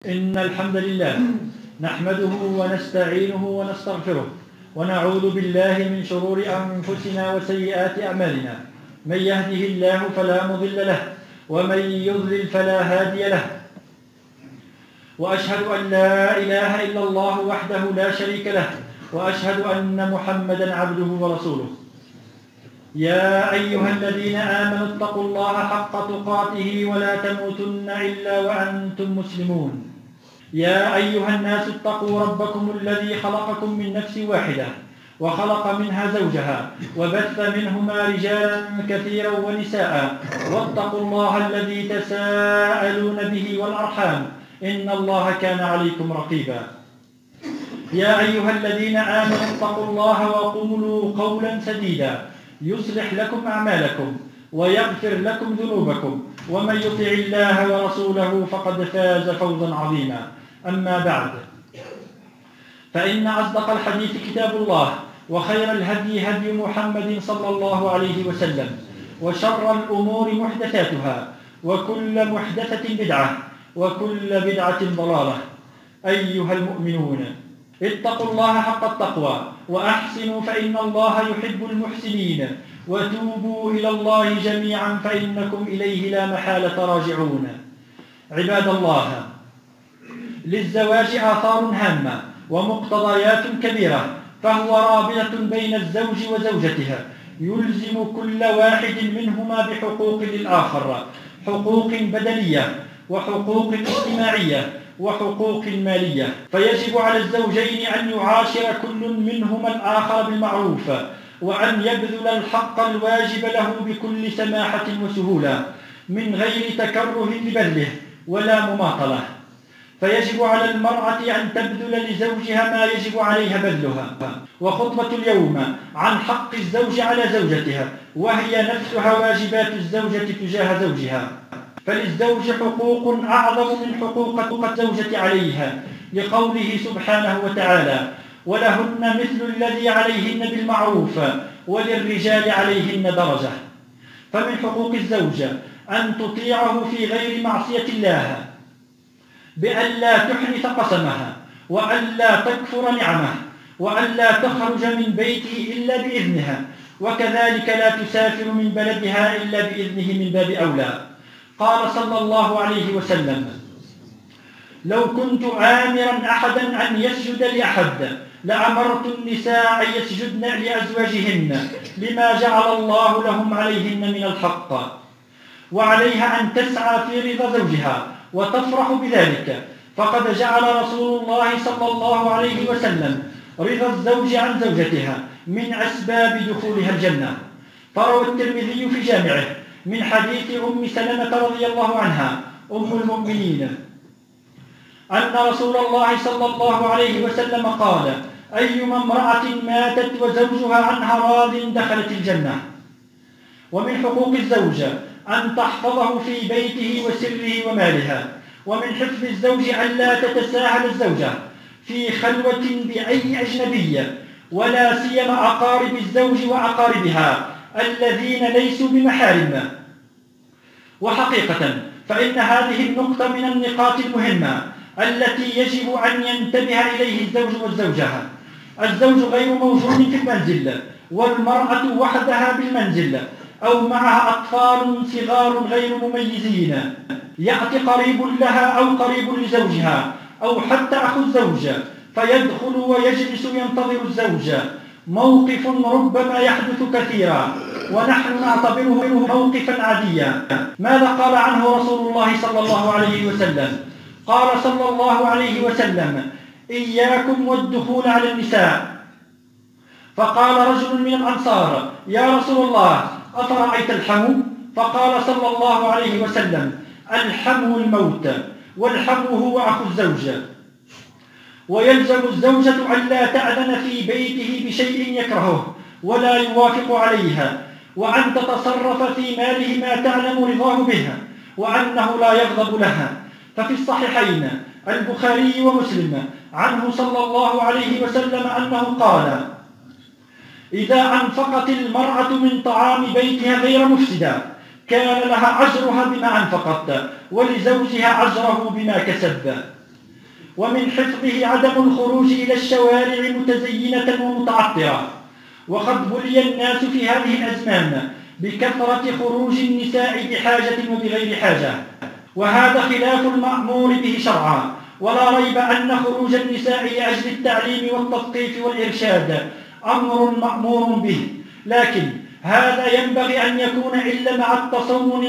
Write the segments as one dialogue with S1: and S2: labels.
S1: إن الحمد لله نحمده ونستعينه ونستغفره ونعوذ بالله من شرور أنفسنا وسيئات أعمالنا. من يهده الله فلا مضل له ومن يضلل فلا هادي له، وأشهد أن لا إله إلا الله وحده لا شريك له، وأشهد أن محمدا عبده ورسوله. يا أيها الذين آمنوا اتقوا الله حق تقاته ولا تموتن إلا وأنتم مسلمون. يا أيها الناس اتقوا ربكم الذي خلقكم من نفس واحدة وخلق منها زوجها وبث منهما رجالا كثيرا ونساء، واتقوا الله الذي تساءلون به والأرحام إن الله كان عليكم رقيبا. يا أيها الذين آمنوا اتقوا الله وقولوا قولا سديدا يصلح لكم أعمالكم ويغفر لكم ذنوبكم، ومن يطع الله ورسوله فقد فاز فوزا عظيما. أما بعد، فإن أصدق الحديث كتاب الله، وخير الهدي هدي محمد صلى الله عليه وسلم، وشر الأمور محدثاتها، وكل محدثة بدعة، وكل بدعة ضلالة. أيها المؤمنون، اتقوا الله حق التقوى وأحسنوا فإن الله يحب المحسنين، وتوبوا إلى الله جميعا فإنكم إليه لا محالة راجعون. عباد الله، للزواج آثار هامة ومقتضيات كبيرة، فهو رابطة بين الزوج وزوجتها يلزم كل واحد منهما بحقوق للآخر، حقوق بدنية وحقوق اجتماعية وحقوق مالية، فيجب على الزوجين أن يعاشر كل منهما الآخر بالمعروف، وأن يبذل الحق الواجب له بكل سماحة وسهولة من غير تكره لبذله ولا مماطلة. فيجب على المرأة أن تبذل لزوجها ما يجب عليها بذلها. وخطبة اليوم عن حق الزوج على زوجتها، وهي نفسها واجبات الزوجة تجاه زوجها. فللزوج حقوق أعظم من حقوق الزوجة عليها، لقوله سبحانه وتعالى: ولهن مثل الذي عليهن بالمعروف وللرجال عليهن درجة. فمن حقوق الزوجة أن تطيعه في غير معصية الله، بأن لا تحنث قسمها، وأن لا تكفر نعمه، وأن لا تخرج من بيته إلا بإذنها، وكذلك لا تسافر من بلدها إلا بإذنه من باب أولى. قال صلى الله عليه وسلم: لو كنت آمرا أحدا أن يسجد لأحد لأمرت النساء أن يسجدن لأزواجهن لما جعل الله لهم عليهن من الحق، وعليها أن تسعى في رضا زوجها وتفرح بذلك، فقد جعل رسول الله صلى الله عليه وسلم رضا الزوج عن زوجتها من أسباب دخولها الجنة. فروى الترمذي في جامعه من حديث أم سلمة رضي الله عنها أم المؤمنين أن رسول الله صلى الله عليه وسلم قال: أيما امرأة ماتت وزوجها عنها راض دخلت الجنة. ومن حقوق الزوجة أن تحفظه في بيته وسره ومالها. ومن حفظ الزوج أن لا تتساهل الزوجة في خلوة بأي أجنبية، ولا سيما أقارب الزوج وأقاربها الذين ليسوا بمحارم. وحقيقة فإن هذه النقطة من النقاط المهمة التي يجب أن ينتبه إليه الزوج والزوجة. الزوج غير موجود في المنزل، والمرأة وحدها بالمنزل أو معها أطفال صغار غير مميزين، يأتي قريب لها أو قريب لزوجها أو حتى أخو الزوج فيدخل ويجلس ينتظر الزوج، موقف ربما يحدث كثيرا ونحن نعتبره موقفا عاديا. ماذا قال عنه رسول الله صلى الله عليه وسلم؟ قال صلى الله عليه وسلم: إياكم والدخول على النساء. فقال رجل من الأنصار: يا رسول الله، أفرأيت الحمو؟ فقال صلى الله عليه وسلم: الحمو الموت، والحمو هو أخو الزوج. ويلزم الزوجة أن لا تأذن في بيته بشيء يكرهه ولا يوافق عليها، وأن تتصرف في ماله ما تعلم رضاه بها، وأنه لا يغضب لها. ففي الصحيحين البخاري ومسلم عنه صلى الله عليه وسلم أنه قال: إذا أنفقت المرأة من طعام بيتها غير مفسدة كان لها أجرها بما أنفقت ولزوجها أجره بما كسب. ومن حفظه عدم الخروج إلى الشوارع متزينة ومتعطرة. وقد بلي الناس في هذه الأزمان بكثرة خروج النساء بحاجة وبغير حاجة، وهذا خلاف المأمور به شرعا. ولا ريب أن خروج النساء لأجل التعليم والتثقيف والإرشاد أمر مأمور به، لكن هذا ينبغي أن يكون إلا مع التصون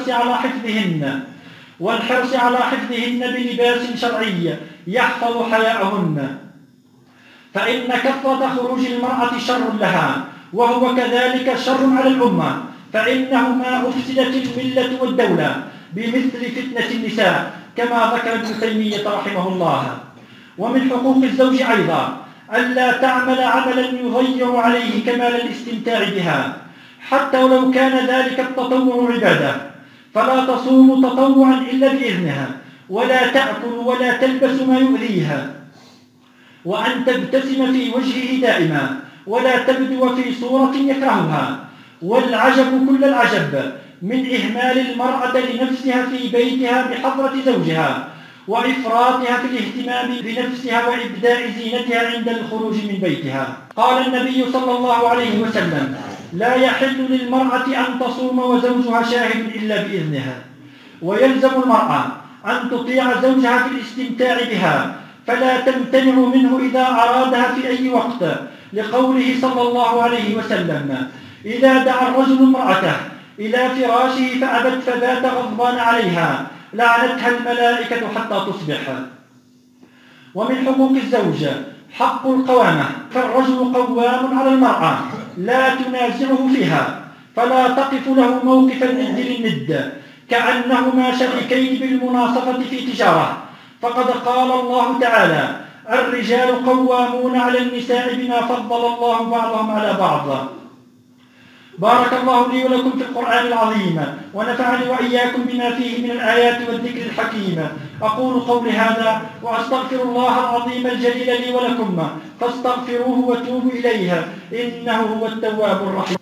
S1: والحرص على حفظهن بلباس شرعي يحفظ حياءهن، فإن كثرة خروج المرأة شر لها، وهو كذلك شر على الأمة، فإنهما أفسدت الملة والدولة بمثل فتنة النساء كما ذكر ابن تيمية رحمه الله. ومن حقوق الزوج أيضا ألا تعمل عملا يضيع عليه كمال الاستمتاع بها، حتى ولو كان ذلك التطوع عبادة، فلا تصوم تطوعا إلا بإذنها، ولا تأكل ولا تلبس ما يؤذيها، وأن تبتسم في وجهه دائما ولا تبدو في صورة يكرهها. والعجب كل العجب من إهمال المرأة لنفسها في بيتها بحضرة زوجها، وإفراطها في الاهتمام بنفسها وإبداء زينتها عند الخروج من بيتها. قال النبي صلى الله عليه وسلم: لا يحل للمرأة أن تصوم وزوجها شاهد إلا بإذنها. ويلزم المرأة أن تطيع زوجها في الاستمتاع بها، فلا تمتنع منه إذا أرادها في أي وقت، لقوله صلى الله عليه وسلم: إذا دعا الرجل امرأته إلى فراشه فأبت فبات غضبان عليها لعنتها الملائكة حتى تصبح. ومن حقوق الزوج حق القوامة، فالرجل قوام على المرأة لا تنازعه فيها، فلا تقف له موقف الند للند كأنهما شريكين بالمناصفة في تجارة، فقد قال الله تعالى: الرجال قوامون على النساء بما فضل الله بعضهم على بعض. بارك الله لي ولكم في القرآن العظيم، ونفعني وإياكم بما فيه من الآيات والذكر الحكيم. أقول قولي هذا وأستغفر الله العظيم الجليل لي ولكم، فاستغفروه وتوبوا إليه إنه هو التواب الرحيم.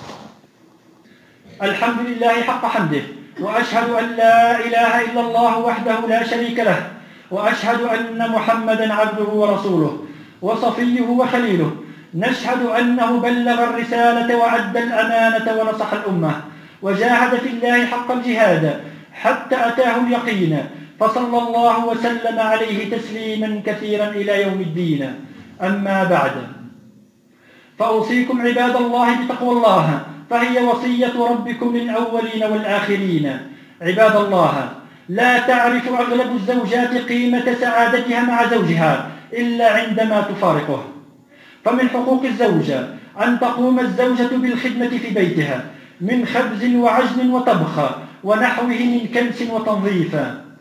S1: الحمد لله حق حمده، وأشهد أن لا إله إلا الله وحده لا شريك له، وأشهد أن محمدا عبده ورسوله وصفيه وخليله. نشهد أنه بلغ الرسالة وأدى الأمانة ونصح الأمة، وجاهد في الله حق الجهاد حتى أتاه اليقين، فصلى الله وسلم عليه تسليما كثيرا إلى يوم الدين. أما بعد، فأوصيكم عباد الله بتقوى الله، فهي وصية ربكم للأولين والآخرين. عباد الله، لا تعرف أغلب الزوجات قيمة سعادتها مع زوجها إلا عندما تفارقه. فمن حقوق الزوجة أن تقوم الزوجة بالخدمة في بيتها من خبز وعجن وطبخ ونحوه من كنس وتنظيف،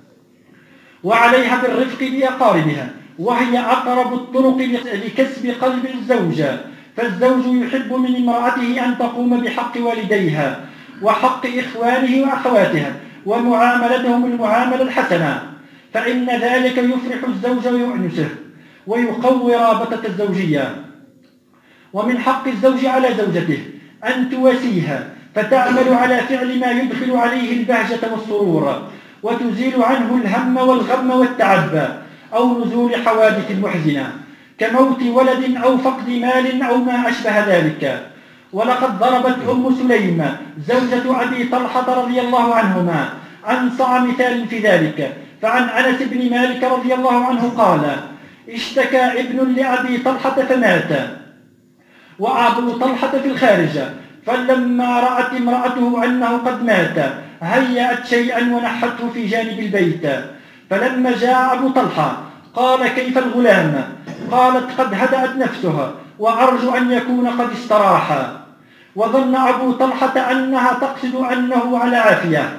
S1: وعليها بالرفق بأقاربها، وهي أقرب الطرق لكسب قلب الزوجة. فالزوج يحب من امرأته أن تقوم بحق والديها وحق إخوانه وأخواتها ومعاملتهم المعاملة الحسنة، فإن ذلك يفرح الزوج ويؤنسه ويقوي رابطة الزوجية. ومن حق الزوج على زوجته أن تواسيها، فتعمل على فعل ما يدخل عليه البهجة والسرور، وتزيل عنه الهم والغم والتعب، أو نزول حوادث محزنة كموت ولد أو فقد مال أو ما أشبه ذلك. ولقد ضربت أم سليم زوجة أبي طلحة رضي الله عنهما أنصع مثال في ذلك. فعن أنس بن مالك رضي الله عنه قال: اشتكى ابن لأبي طلحة فمات، وأبو طلحة في الخارج، فلما رأت امرأته أنه قد مات هيأت شيئا ونحته في جانب البيت. فلما جاء أبو طلحة قال: كيف الغلام؟ قالت: قد هدأت نفسه وأرجو أن يكون قد استراح. وظن أبو طلحة أنها تقصد أنه على عافية،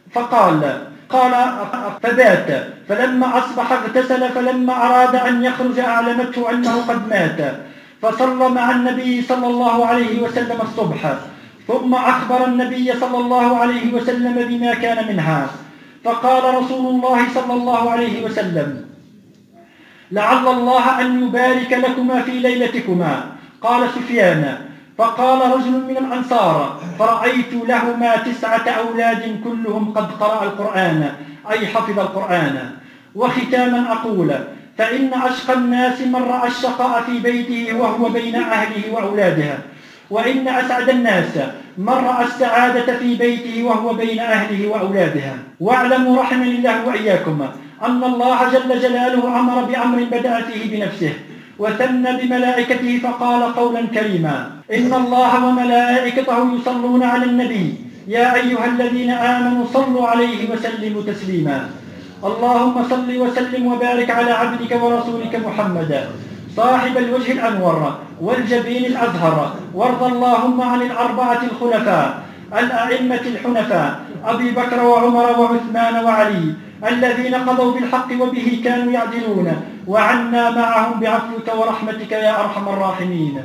S1: فبات. فلما أصبح اغتسل، فلما أراد أن يخرج أعلمته أنه قد مات، فصلى مع النبي صلى الله عليه وسلم الصبح، ثم أخبر النبي صلى الله عليه وسلم بما كان منها. فقال رسول الله صلى الله عليه وسلم: لعل الله أن يبارك لكما في ليلتكما. قال سفيان: فقال رجل من الأنصار: فرأيت لهما 9 أولاد كلهم قد قرأ القرآن، أي حفظ القرآن. وختاما أقول: فإن أشقى الناس من رأى الشقاء في بيته وهو بين أهله وأولاده، وإن أسعد الناس من رأى السعادة في بيته وهو بين أهله وأولاده. واعلموا رحمني الله وإياكم أن الله جل جلاله أمر بأمر بدأ فيه بنفسه وثنى بملائكته فقال قولا كريما: إن الله وملائكته يصلون على النبي يا أيها الذين آمنوا صلوا عليه وسلموا تسليما. اللهم صل وسلم وبارك على عبدك ورسولك محمد صاحب الوجه الأنور والجبين الأزهر، وارض اللهم عن الأربعة الخلفاء الأئمة الحنفاء أبي بكر وعمر وعثمان وعلي الذين قضوا بالحق وبه كانوا يعدلون، وعنا معهم بعفوك ورحمتك يا أرحم الراحمين.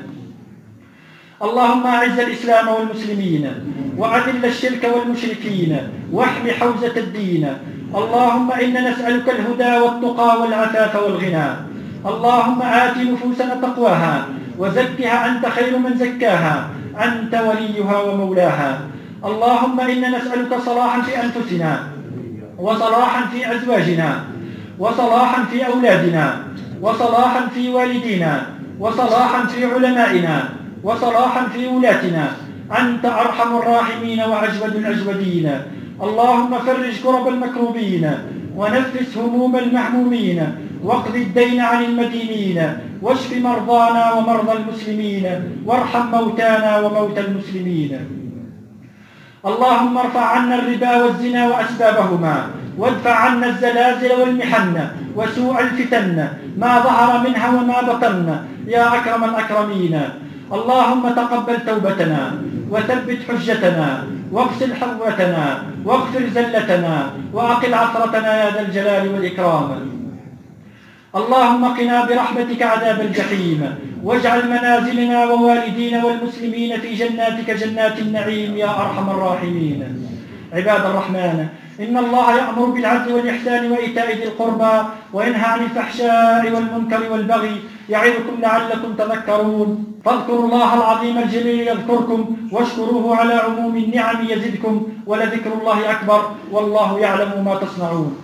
S1: اللهم أعز الإسلام والمسلمين وأذل الشرك والمشركين واحم حوزة الدين. اللهم إنا نسألك الهدى والتقى والعفاف والغنى. اللهم آت نفوسنا تقواها وزكها أنت خير من زكاها، أنت وليها ومولاها. اللهم إنا نسألك صلاحا في أنفسنا وصلاحا في أزواجنا وصلاحا في أولادنا وصلاحا في والدينا وصلاحا في علمائنا وصلاحا في ولاتنا، أنت أرحم الراحمين وأجود الأجودين. اللهم فرج كرب المكروبين ونفس هموم المهمومين واقض الدين عن المدينين واشف مرضانا ومرضى المسلمين وارحم موتانا وموتى المسلمين. اللهم ارفع عنا الربا والزنا وأسبابهما، وادفع عنا الزلازل والمحن وسوء الفتن ما ظهر منها وما بطن يا أكرم الأكرمين. اللهم تقبل توبتنا وثبت حجتنا واغسل حظوتنا واغفر زلتنا وأقل عثرتنا يا ذا الجلال والإكرام. اللهم قنا برحمتك عذاب الجحيم، واجعل منازلنا ووالدينا والمسلمين في جناتك جنات النعيم يا أرحم الراحمين. عباد الرحمن، إن الله يأمر بالعدل والإحسان وإيتاء ذي القربى وينهى عن الفحشاء والمنكر والبغي يعظكم لعلكم تذكرون. فاذكروا الله العظيم الجليل يذكركم واشكروه على عموم النعم يزدكم، ولذكر الله أكبر والله يعلم ما تصنعون.